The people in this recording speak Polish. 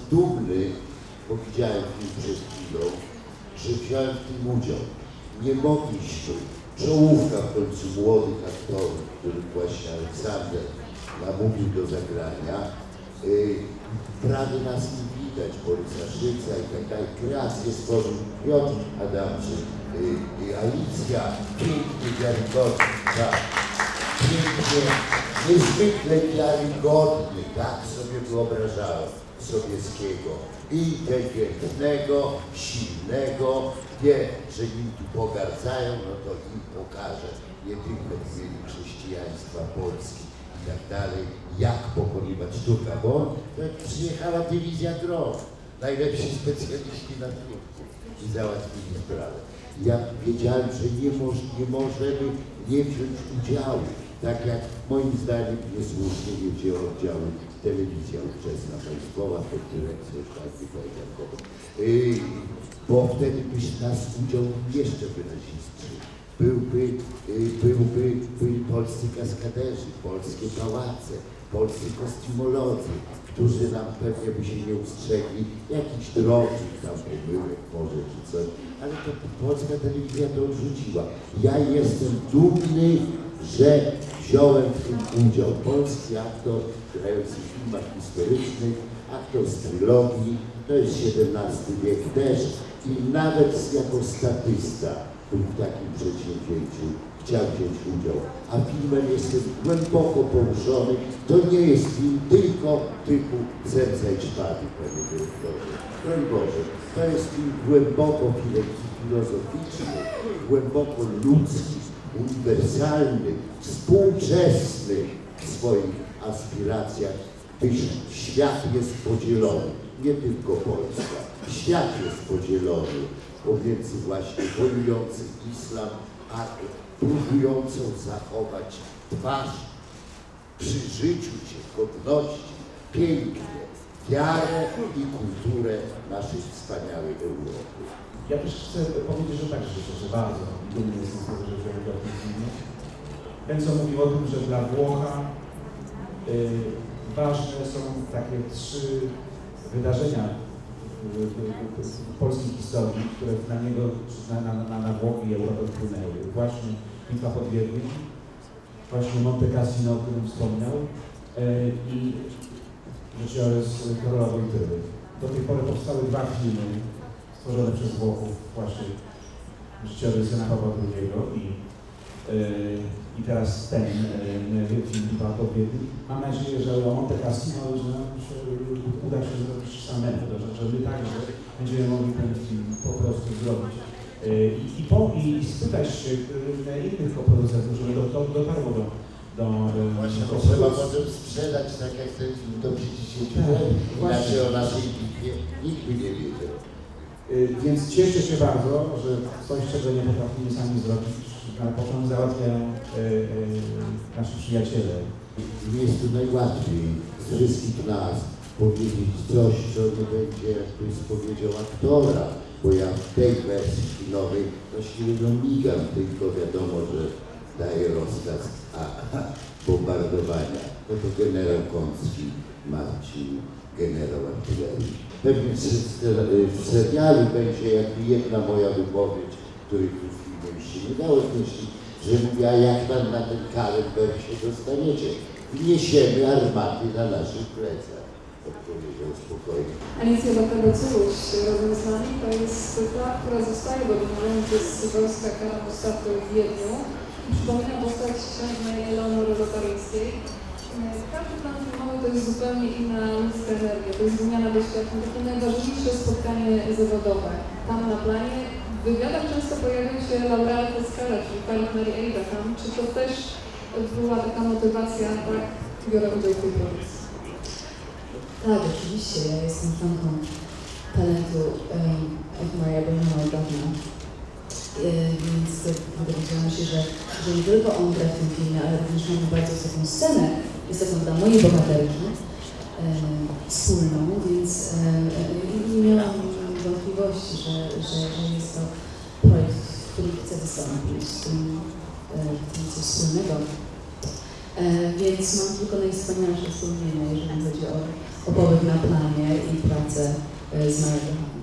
dumny, bo widziałem film przed chwilą, że wziąłem w tym udział. Nie mogliśmy, czołówka w końcu młodych aktorów, których właśnie Aleksander namówił do zagrania, prawie nas nie widać, Borys Aszyca i tak dalej. Kreację stworzył Piotr Adamczyk, Alicja, pięknie wiarygodny, tak, pięknie, niezwykle wiarygodny, tak sobie wyobrażałem Sobieskiego. Inteligentnego, silnego, wie, że im tu pogardzają, no to im pokaże nie tylko w imieniu chrześcijaństwa Polski i tak dalej, jak pokonywać Turka, bo przyjechała dywizja dron, najlepsi specjaliści na Turku i załatwili sprawę. Ja wiedziałem, że nie możemy nie wziąć udziału, tak jak moim zdaniem niesłusznie nie wzięła udziału telewizja ówczesna państwowa pod dyrekcją Sztajki Fajdankowa, bo wtedy byś nas udział jeszcze wyrazistszy. Byli polscy kaskaderzy, polskie pałace, polscy kostiumolodzy, którzy nam pewnie by się nie ustrzegli jakichś drobnych tam pomyłek może czy coś, ale to polska telewizja to odrzuciła. Ja jestem dumny, że wziąłem w tym udział. Polski aktor grający w filmach historycznych, aktor z trylogii, to jest XVII wiek też i nawet jako statysta był w takim przedsięwzięciu, chciał wziąć udział. A filmem jestem głęboko poruszony. To nie jest film tylko typu Serca i Szpady, panie dyrektorze. Broń Boże, to jest film głęboko filozoficzny, głęboko ludzki, uniwersalny, współczesny w swoich aspiracjach, gdyż świat jest podzielony, nie tylko Polska. Świat jest podzielony pomiędzy właśnie wojujący islam, a próbującą zachować twarz przy życiu się, godności, pięknie, wiarę i kulturę naszej wspaniałej Europy. Ja też chcę powiedzieć, że tak życzę, że bardzo dumny jestem z tego, że wziąłem udział w tym filmie. Enzo mówił o tym, że dla Włocha ważne są takie 3 wydarzenia w polskiej historii, które na niego, na Włochy i Europę wpłynęły. Właśnie Bitwa pod Wiedniem, właśnie Monte Cassino, o którym wspomniał, i życiorys Karola Wojtyły. Do tej pory powstały 2 filmy stworzone przez Włochów, właśnie życiorys Jana Pawła II i teraz ten film Bitwa pod Wiedniem. Mam nadzieję, że o Monte Cassino uda się zrobić samemu, że my także będziemy mogli ten film po prostu zrobić. I spytać się innych producentów, żeby dotarło właśnie to trzeba potem sprzedać tak jak ten film do 50 lat, inaczej o naszej bitwie nikt by nie wiedział. Więc cieszę się bardzo, że coś, czego nie potrafimy sami zrobić, potem załatwiają nasi przyjaciele. Nie jest to najłatwiej z wszystkich nas powiedzieć coś, co nie będzie jakby spowiedzią aktora, bo ja w tej wersji kinowej właściwie migam, tylko wiadomo, że daje rozkaz bombardowania. No to generał Kącki, Marcin, generał artylerii. Pewnie w serialu będzie jakby jedna moja wypowiedź, której tu w filmie mi się nie dało zmyślić, że mówiła, jak tam na ten Kahlenberg się dostaniecie. Wniesiemy armaty na naszych plecach. Odpowiedział spokojnie. Alicja Bakabaculuś razem z nami to jest ta, która zostaje dominowany przez wojska Karla Mustafy w Wiedniu. Przypomina postać księżnej Eleonory Lotaryńskiej. Każdy plan filmowy to jest zupełnie inna ludzka energia, to jest wymiana doświadczeń, takie najważniejsze spotkanie zawodowe. Tam na planie w wywiadach często pojawiają się laureaty Oscara, czyli Pilot Mary Abraham. Czy to też była taka motywacja, tak, biorę udział w tej produkcji? Tak, oczywiście. Ja jestem fanką talentu Maria Abrahama. Więc dowiedziałam się, że nie tylko on gra w tym filmie, ale również mamy bardzo wysoką scenę, wysoką dla mojej bohaterki wspólną, więc nie miałam wątpliwości, że jest to projekt, w którym chcę wystąpić, w tym coś wspólnego. Więc mam tylko najwspanialsze wspomnienia, jeżeli chodzi o pobyt na planie i pracę z Mają